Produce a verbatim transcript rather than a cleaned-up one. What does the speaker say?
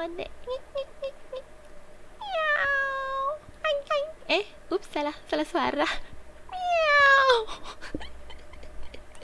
grande. Miau. Ai, ai. Eh, ups, se la, se la sbarra. Miau.